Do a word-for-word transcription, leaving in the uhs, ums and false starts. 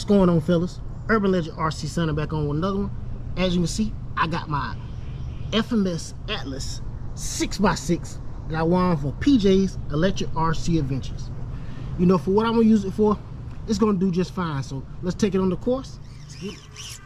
going on, fellas? Urban Legend R C Center back on with another one. As you can see, I got my F M S Atlas six by six that I won for P J's Electric R C Adventures. You know, for what I'm gonna use it for, it's gonna do just fine. So let's take it on the course. Let's get it.